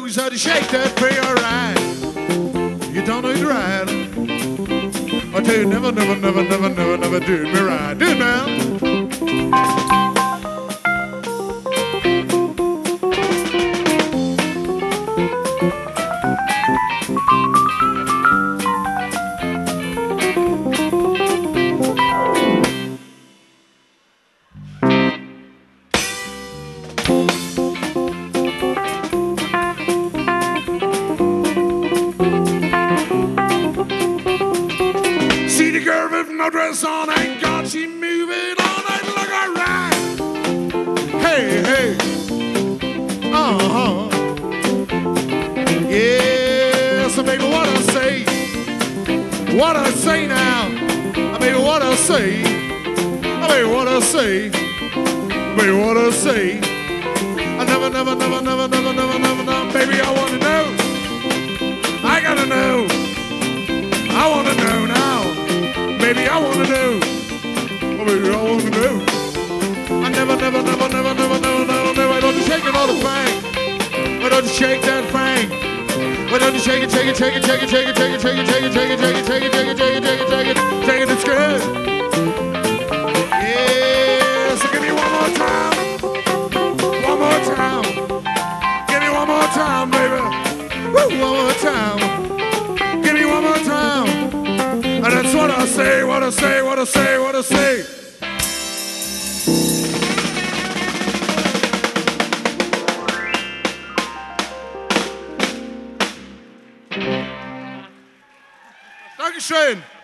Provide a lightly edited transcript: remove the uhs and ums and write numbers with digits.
knows how to shake that thing alright. You don't know it right. I tell you, never do me right. Do it now. No dress on, ain't got she moving all night, look alright. Hey, hey, yeah, so baby, what I say now, baby, what I say, baby, what I say, baby, what I say. I never, baby, I wanna know, I gotta know, I wanna know now. Baby, I wanna know. Oh, baby, I wanna know. I never. Why don't you shake it all the fang? Why don't you shake that fang? Why don't you shake it? It's good. Yeah, so give me one more time. One more time. Give me one more time, baby. Woo, one more time. Give me one more time. And that's what I say, what I say. Dankeschön.